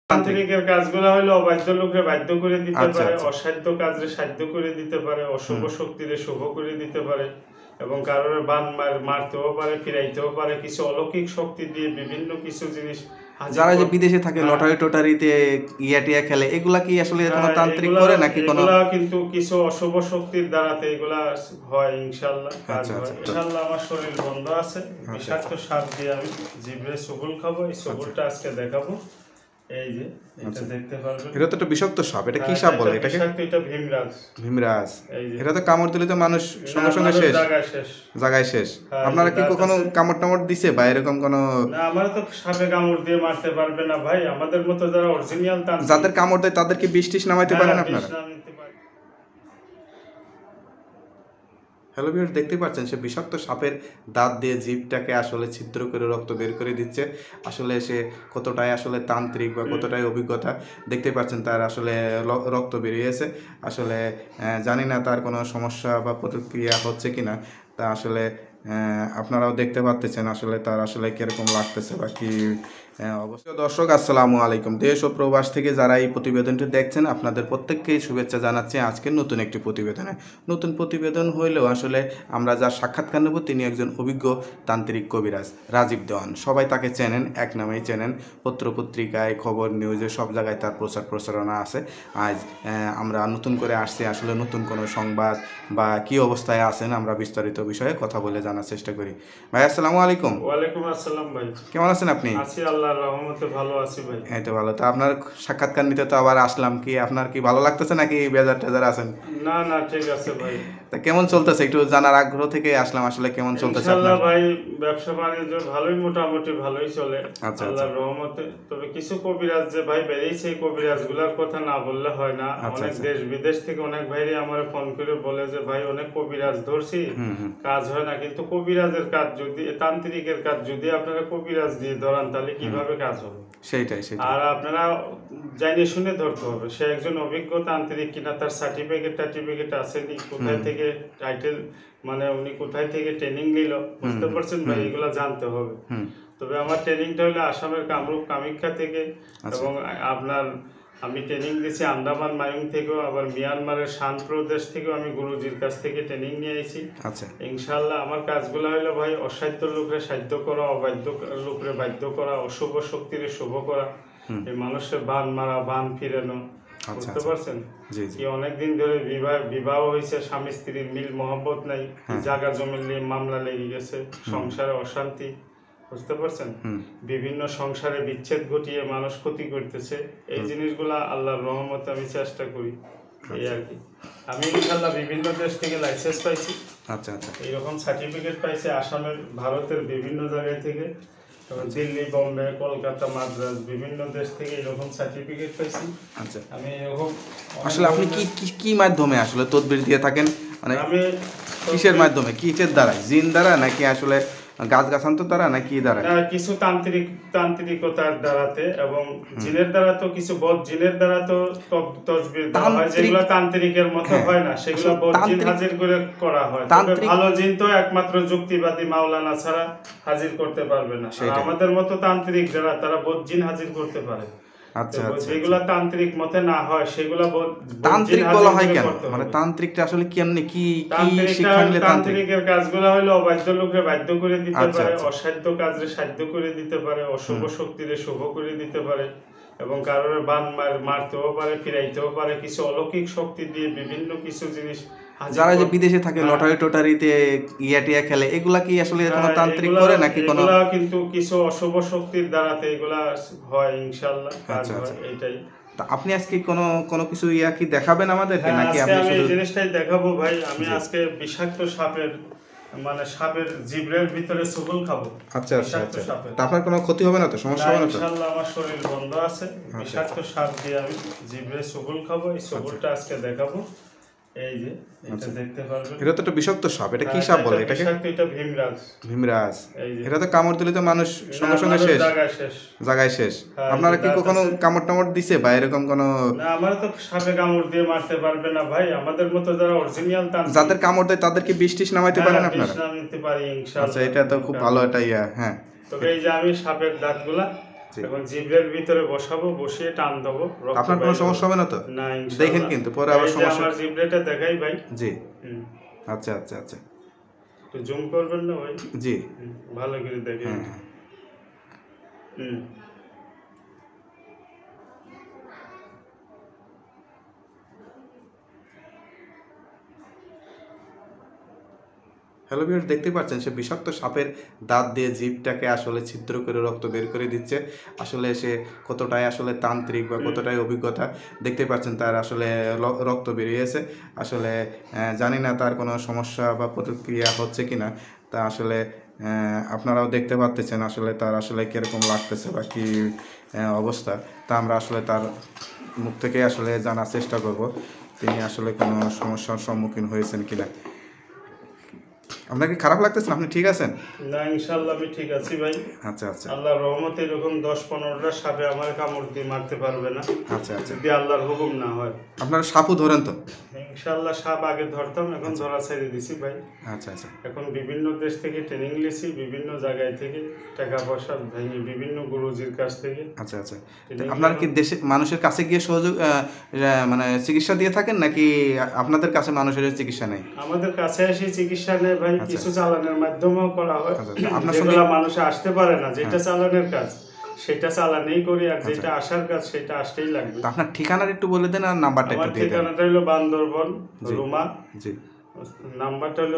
তান্ত্রিকের কাজগুলো হলো অবাধ্য লোককে বাধ্য করে দিতে পারে, অসাধ্য কাজে সাধ্য করে দিতে পারে, অশুভ শক্তিরে শুভ করে দিতে পারে এবং কারোর বান মারতেও পারে, ফিরাইতেও পারে। কিছু অলৌকিক শক্তি দিয়ে বিভিন্ন কিছু জিনিস যারা যে বিদেশে থাকে লটারি টটারিতে টিয়া খেলে, এগুলা কি আসলে কোনো তান্ত্রিক করে নাকি কোনো? এগুলা কিন্তু কিছু অশুভ শক্তির দ্বারাতে এগুলা হয়। ইনশাআল্লাহ কাজ হয়। ইনশাআল্লাহ আমার শরীর বন্ধ আছে, বিষাক্ত সাপ দিয়ে আমি জিভে সবুল খাবো। এই সবুলটা আজকে দেখাবো। এই যে এটা দেখতে পারবেন, এটা তো একটা বিষাক্ত সাপ। এটা কি সাপ বলে এটাকে? এটা ভীমরাজ। ভীমরাজ। এটা তো কামড় দিলে তো মানুষ সঙ্গে সঙ্গে শেষ, জায়গায় শেষ। আপনারা কি কখনো কামড় টামড় দিছে বা এরকম কোনো? না, আমরা তো সাপে কামড় দিয়ে মারতে পারবে না ভাই। আমাদের মতো যারা অরিজিনাল তান্ত্রিক, যাদের কামড় দেয় তাদেরকে বিষ টিষ নামাইতে পারেন আপনারা? হ্যালো ভিউয়ার্স, দেখতে পাচ্ছেন সে বিষাক্ত সাপের দাঁত দিয়ে জিভটাকে আসলে ছিদ্র করে রক্ত বের করে দিচ্ছে। আসলে সে কতটাই আসলে তান্ত্রিক বা কতটাই অভিজ্ঞতা, দেখতে পাচ্ছেন তার আসলে রক্ত বেরিয়েছে। আসলে জানি না তার কোনো সমস্যা বা প্রতিক্রিয়া হচ্ছে কিনা, তা আসলে আপনারাও দেখতে পাচ্ছেন আসলে তার আসলে কীরকম লাগতেছে বা কি অবশ্যই। দর্শক আসসালামু আলাইকুম। দেশ ও প্রবাস থেকে যারা এই প্রতিবেদনটি দেখছেন আপনাদের প্রত্যেককেই শুভেচ্ছা জানাচ্ছি আজকের নতুন একটি প্রতিবেদনে। নতুন প্রতিবেদন হইলেও আসলে আমরা যার সাক্ষাৎকার নেব তিনি একজন অভিজ্ঞ তান্ত্রিক কবিরাজ রাজীব দেওয়ান। সবাই তাকে চেনেন, এক নামেই চেনেন। পত্রপত্রিকায়, খবর, নিউজে সব জায়গায় তার প্রচারণা আছে। আজ আমরা নতুন করে আসছি আসলে নতুন কোনো সংবাদ বা কী অবস্থায় আছেন আমরা বিস্তারিত বিষয়ে কথা বলে জানার চেষ্টা করি। ভাই আসসালামু আলাইকুম। ওয়ালাইকুম আসসালাম ভাই। কেমন আছেন আপনি? আছি, আল্লাহর রহমতে ভালো আছি ভাই। এই তো ভালো। তো আপনার সাক্ষাৎকার নিতে তো আবার আসলাম, কি আপনার কি ভালো লাগতেছে নাকি বেজার টেজার আছেন? না না, ঠিক আছে ভাই। তা কেমন চলতেছে একটু জানার আগ্রহ থেকে আসলাম, আসলে কেমন চলতেছে ইনশাআল্লাহ ভাই, ব্যবসা বাণিজ্য ভালোই, মোটামুটি ভালোই চলে আল্লাহর রহমতে। তবে কিছু কবিরাজ যে ভাই বেরিয়েছে, এই কবিরাজগুলোর কথা না বললে হয় না। অনেক দেশ বিদেশ থেকে অনেক ভাইরা আমার ফোন করে বলে যে ভাই অনেক কবিরাজ ধরছি, কাজ হয় না। কিন্তু কবিরাজের কাজ যদি, তান্ত্রিকের কাজ যদি আপনারা কবিরাজ দিয়ে ধরান তাহলে কিভাবে কাজ হবে? সেইটাই। আর আপনারা জানিয়ে শুনে ধরতে হবে সে একজন অভিজ্ঞ তান্ত্রিক কিনা, তার সার্টিফিকেট আছে নি, কোথায় থেকে টাইটেল, মানে উনি কোথায় থেকে ট্রেনিং নিল, বুঝতে পারছেন ভাই? এগুলো জানতে হবে। তবে আমার ট্রেনিংটা হলো আসামের কামরূপ কামাখ্যা থেকে, এবং আপনার আমি ট্রেনিং দিয়েছি আন্দামান মাইং থেকেও, আবার মিয়ানমারের শান প্রদেশ থেকেও আমি গুরুজির কাছ থেকে ট্রেনিং নিয়ে আইছি। ইনশাআল্লাহ আমার কাজগুলো হলো ভাই অসাধ্য লোকরে সাধ্য করা, অবাধ্য লোকরে বাধ্য করা, অশুভ শক্তিরে শুভ করা, এই মানুষের বান মারা, বান ফিরানো, বুঝতে পারছেন? কি অনেকদিন ধরে বিবাহ হয়েছে, স্বামী স্ত্রীর মিল মহব্বত নাই, জায়গা জমি নিয়ে মামলা লেগে গেছে, সংসারে অশান্তি, বুঝতে পারছেন? বিভিন্ন সংসারে বিচ্ছেদ ঘটিয়ে মানুষ ক্ষতি করতেছে। এই জিনিসগুলা আল্লাহর রহমতে আমি চেষ্টা করি, এই আর কি। আমি ইনশাআল্লাহ বিভিন্ন দেশ থেকে লাইসেন্স পাইছি, এইরকম সার্টিফিকেট পাইছি আসামের, ভারতের বিভিন্ন জায়গা থেকে, দিল্লি, বোম্বে, কলকাতা, মাদ্রাজ, বিভিন্ন দেশ থেকে এরকম সার্টিফিকেট পাইছি। আমি এরকম আসলে আপনি কি মাধ্যমে আসলে তদবির দিয়ে থাকেন? মানে আমি কিসের মাধ্যমে, কিসের দ্বারা, জিন দ্বারা নাকি আসলে গাছ গাছান্তর দ্বারা নাকি দ্বারা? কিছু তান্ত্রিকতার দ্বারাতে এবং জিনের দ্বারা, তো কিছু বদ জিনের দ্বারা তো তসবির দেওয়া হয়, যেগুলো তান্ত্রিকের মতো হয় না, সেগুলো বদ জিন হাজির করে করা হয়। তবে ভালো জিন তো একমাত্র যুক্তিবাদী মাওলানা ছাড়া হাজির করতে পারবে না। আমাদের মতো তান্ত্রিক যারা, তারা বদ জিন হাজির করতে পারে। যেগুলা তান্ত্রিক মতে না হয় সেগুলা তান্ত্রিক বলা হয় কেন? মানে তান্ত্রিকটা আসলে কেমনে, কি শিক্ষা নিলে? তান্ত্রিকের কাজগুলো হলো অবাধ্য লোককে বাধ্য করে দিতে পারে, অসাধ্য কাজে সাধ্য করে দিতে পারে, অশুভ শক্তিরে শুভ করে দিতে পারে এবং কারোর বান মারতেও পারে, ফিরাইতেও পারে। কিছু অলৌকিক শক্তি দিয়ে বিভিন্ন কিছু জিনিস। যারা যে বিদেশে থাকে লটারি টটারিতে টিয়া খেলে, এগুলা কি আসলে কোনো তান্ত্রিক করে নাকি কোনো? কিন্তু কিছু অশুভ শক্তির দ্বারাতে এগুলা হয়। ইনশাআল্লাহ কাজ হয়, এইটাই। আপনি আজকে কোনো কিছু কি দেখাবেন আমাদেরকে নাকি? আমি এই জিনিসটাই দেখাবো ভাই। আমি আজকে বিষাক্ত সাপের, মানে সাপের জিভের ভিতরে সবল খাবো। আপনার কোনো ক্ষতি হবে না তো, সমস্যা হবে না তো? ইনশাআল্লাহ আমার শরীর বন্ধ আছে। বিষাক্ত সাপ দিয়ে আমি জিভে সবল খাবো। এই সবলটা আজকে দেখাবো। এই যে এটা দেখতে পারবেন, এটা তো একটা বিষাক্ত সাপ। এটা কি সাপ বলে এটাকে? এটা ভীমরাজ। ভীমরাজ। এটা তো কামড় দিলে তো মানুষ সঙ্গে সঙ্গে শেষ, জায়গায় শেষ। আপনারা কি কখনো কামড় টামড় দিছে বা এরকম কোনো? না, আমরা তো সাপে কামড় দিয়ে মারতে পারবে না ভাই। আমাদের মতো যারা অরিজিনাল তান্ত্রিক, যাদের কামড় দেয় তাদেরকে বিষ টিষ নামাইতে পারেন আপনারা? নামাইতে পারি ইনশাআল্লাহ। এটা তো খুব ভালো একটা হ্যাঁ। তবে এই যে আমি সাপের দাঁতগুলা জি। এখন জিব্রের ভিতরে বসাবো, বসিয়ে টান দেবো, রক্ত আপনার কোনো বাইর হবে। সমস্যা হবে না তো? না দেখেন ইনশাআল্লাহ। কিন্তু পরে আবার এই যে সমস্যা। আমার জিব্রেটা দেখাই ভাই। জি। হুম। আচ্ছা আচ্ছা আচ্ছা। একটু জুম করবেন না ভাই? জি। হুম, ভালো করে দেখেন। হ্যাঁ হ্যাঁ। হুম। হ্যালো ভিউয়ার্স, দেখতে পাচ্ছেন সে বিষাক্ত সাপের দাঁত দিয়ে জিভটাকে আসলে ছিদ্র করে রক্ত বের করে দিচ্ছে। আসলে সে কতটাই আসলে তান্ত্রিক বা কতটাই অভিজ্ঞতা, দেখতে পাচ্ছেন তার আসলে রক্ত বেরিয়েছে। আসলে জানি না তার কোনো সমস্যা বা প্রতিক্রিয়া হচ্ছে কিনা। তা আসলে আপনারাও দেখতে পাচ্ছেন আসলে তার আসলে কীরকম লাগতেছে বা কী অবস্থা। তা আমরা আসলে তার মুখ থেকে আসলে জানার চেষ্টা করব তিনি আসলে কোনো সমস্যার সম্মুখীন হয়েছেন কিনা। আপনার কি খারাপ লাগতেছে না? আপনি ঠিক আছেন? না ইনশাআল্লাহ আমি ঠিক আছি ভাই। আচ্ছা আচ্ছা আল্লাহর রহমতে এরকম 10-15টা সাপে আমার কামড় দিয়ে মারতে পারবে না, আচ্ছা আচ্ছা। যদি আল্লাহর হুকুম না হয়। আপনারা সাপও ধরেন তো? ইনশাআল্লাহ সাপ আগে ধরতাম, এখন ধরা ছেড়ে দিছি ভাই। আচ্ছা আচ্ছা এখন বিভিন্ন দেশ থেকে ট্রেনিং নিয়েছি, বিভিন্ন জায়গায় থেকে টাকা পয়সা ভেঙে বিভিন্ন গুরুজির কাছ থেকে আচ্ছা আচ্ছা। ট্রেনিং। আপনারা কি দেশে মানুষের কাছে গিয়ে সহযোগ মানে চিকিৎসা দিয়ে থাকেন নাকি আপনাদের কাছে মানুষের চিকিৎসা নেই? আমাদের কাছে এসে চিকিৎসা নেয় ভাই, আচ্ছা। কিছু চালানের মাধ্যমেও করা হয়। আচ্ছা, আচ্ছা। আপনার সঙ্গে- যেগুলা মানুষ আসতে পারে না, যেটা চালানের কাজ সেটা চালানেই করি, আর আচ্ছা। যেটা আসার কাজ সেটা আসতেই লাগবে। তো আপনার ঠিকানাটা একটু বলে দেন আর নাম্বারটা আমার একটু দিয়ে দেন। ঠিকানাটা হলো বান্দরবন, জি। রুমা। জি নাম্বারটা হলো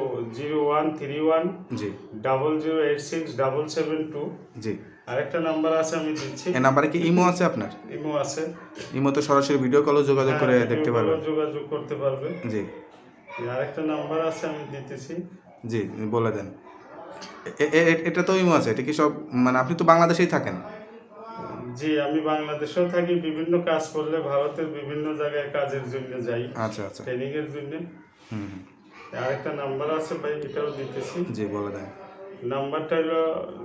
00131 জি 0086772। জি। আরেকটা নাম্বার আছে, আমি দিচ্ছি। এই নাম্বারে কি ইমো আছে আপনার? ইমো আছে। ইমোতে সরাসরি ভিডিও কলও যোগাযোগ করে হ্যাঁ, দেখতে ভিডিও পারবেন। কলেও যোগাযোগ করতে পারবে। জি আরেকটা নাম্বার আছে, আমি দিতেছি। জি বলে দেন। এটা তো ইমো আছে, এটা কি সব মানে আপনি তো বাংলাদেশেই থাকেন? জি, আমি বাংলাদেশেও থাকি, বিভিন্ন কাজ করলে ভারতের বিভিন্ন জায়গায় কাজের জন্য যাই, আচ্ছা আচ্ছা। ট্রেনিং এর জন্য। হুম আরেকটা নাম্বার আছে ভাই, এটাও দিতেছি। জি বলে দেন। নাম্বারটা হলো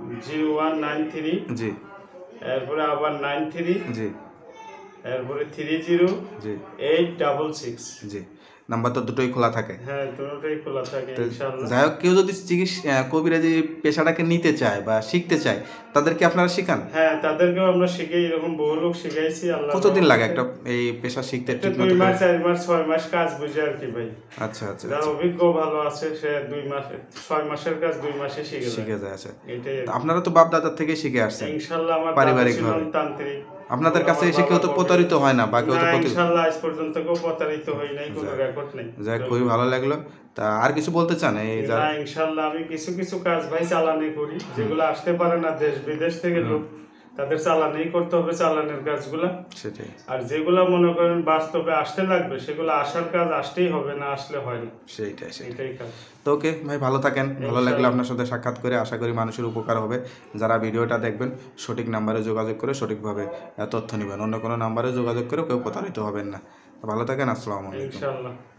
0193, জি এরপরে আবার 93, জি এরপরে 30 জি 866। জি। নাম্বার তো দুটোই খোলা থাকে। হ্যাঁ, দুটোটাই খোলা থাকে তো ইনশাআল্লাহ। যাই হোক, কেউ যদি কবিরাজি পেশাটাকে নিতে চায় বা শিখতে চায় তাদেরকে আপনারা শিখান? হ্যাঁ, তাদেরকেও আমরা শিখাই, এরকম বহু লোক শিখাইছি। আল্লাহ কতদিন লাগে একটা এই পেশা শিখতে? ঠিক 2 মতো মাস 4 মাস 6 মাস কাজ বুঝে আর কি ভাই। আচ্ছা আচ্ছা যারা আচ্ছা। অভিজ্ঞ ভালো আছে সে 2 মাস 6 মাসের কাজ 2 মাসে শিখে যায়। শিখে যায়। আচ্ছা। এটাই তো আপনারা তো বাপ দাদার থেকে শিখে আসছেন ইনশাআল্লাহ। আমার দাদা পারিবারিকভাবে। ছিলেন তান্ত্রিক। আপনাদের কাছে আমার এসে কেউ তো বাবা প্রতারিত হয় না বা কেউ তো না, ইনশাআল্লাহ আজ পর্যন্ত কেউ প্রতারিত হই নাই, কোনো যাক। রেকর্ড নেই। যাক, খুবই ভালো লাগলো। তা আর কিছু বলতে চান এই যা? না ইনশাআল্লাহ আমি কিছু কিছু কাজ ভাই চালানি করি, যেগুলো আসতে পারে না দেশ বিদেশ থেকে লোক, তাদের চালানি করতে হবে চালানের কাজগুলা। সেটাই আর যেগুলা মনে করেন বাস্তবে আসতে লাগবে, সেগুলো আসার কাজ আসতেই হবে, না আসলে হয় না। সেইটাই সেইটাই। এটাই কাজ। তো ওকে ভাই, ভালো থাকেন। ভালো লাগলো আপনার সাথে সাক্ষাৎ করে। আশা করি মানুষের উপকার হবে। যারা ভিডিওটা দেখবেন সঠিক নাম্বারে যোগাযোগ করে সঠিকভাবে তথ্য নেবেন। অন্য কোনো নাম্বারে যোগাযোগ করে কেউ প্রতারিত হবেন না। ভালো থাকেন। আসসালামু আলাইকুম। ইনশাআল্লাহ।